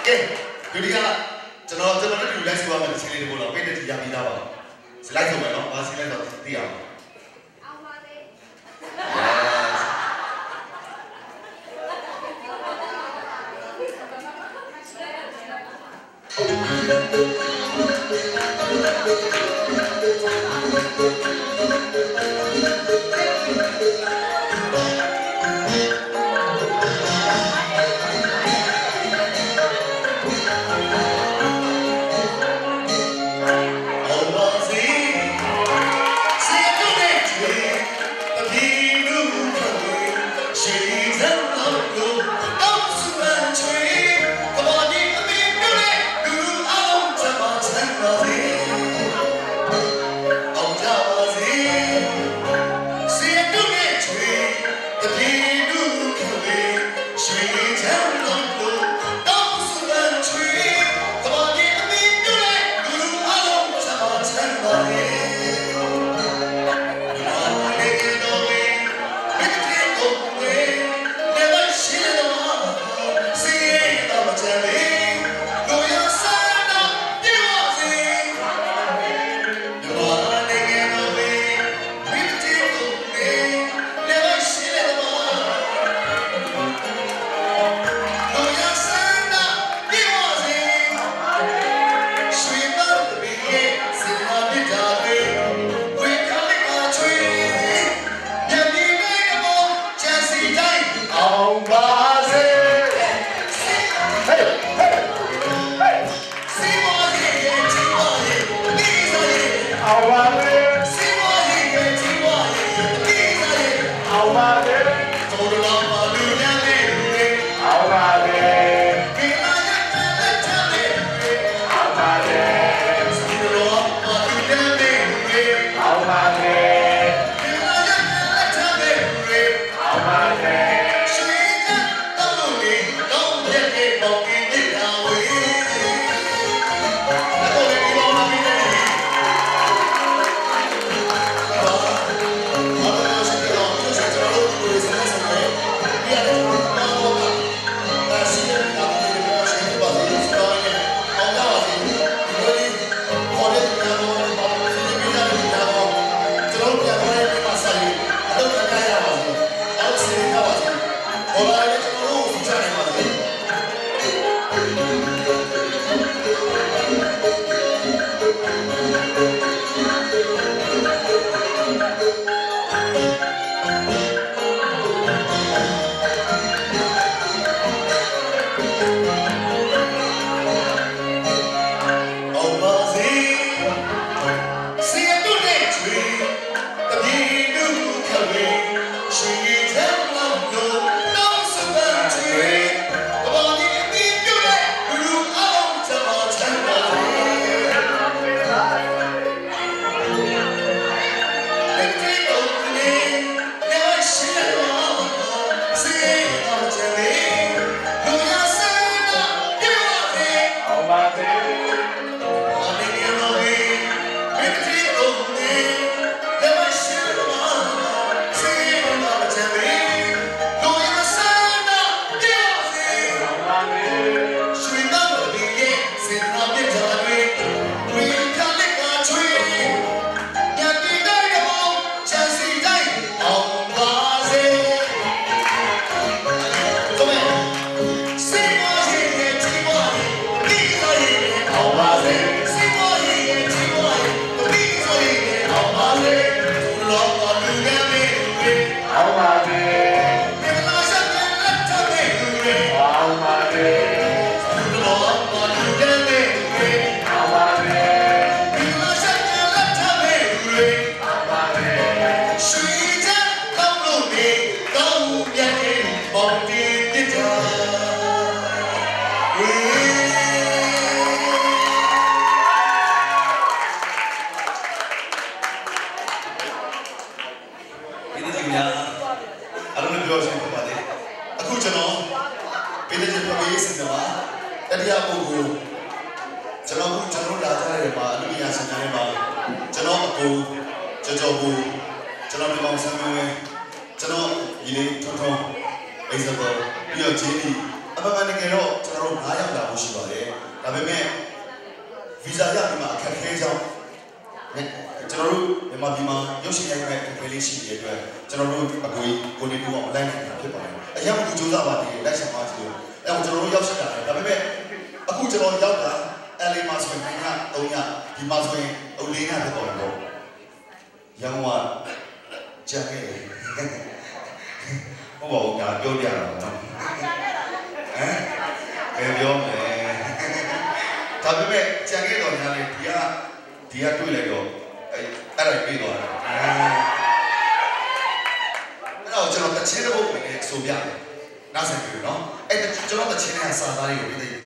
Maung San Min Win, Yone, Tonton, Isabel, Jenny, Abang Nagero, Taro, Ayam, မျိုးရှိပါတယ်ဒါပေမဲ့ဗီဇာရပြီးမှအခက်အခဲကြောင့်ကျွန်တော်တို့မြန်မာပြည်မှာရုပ်ရှင်ရိုက်မဲ့အခက်အခဲလေးရှိနေတဲ့အတွက်ကျွန်တော်တို့အကိုကိုနေတူအောင်လိုက်နေတာဖြစ်ပါတယ်အရင်ကသူစူးစမ်းပါတယ်လိုက်ဆောင်ပါကြည့်လို့အဲ့တော့ကျွန်တော်တို့ရောက်ရှိတာဒါပေမဲ့အခုကျွန်တော်ရောက်တာLA မှာဆိုရင်3ညဒီမှာဆိုရင်4ညဖြစ်တော့တယ်ပေါ့ရန်ကုန်ကကြံခဲ့တယ်ဟုတ်ပါဘူးဒါပြောပြရအောင်နော်ဟမ်ဘယ်ပြောမလဲဒါပေမဲ့ကြံခဲ့တော့ညာလေဒီကတွေ့လိုက်တော့အဲ့ဒါပြေးသွားတာအဲ့တော့ကျွန်တော်တချင်းတစ်ပုဒ်ပဲဆိုပြတယ်နားဆင်ပြီနော်အဲ့ကျွန်တော်တချင်းနဲ့စာသားလေးကိုပြီး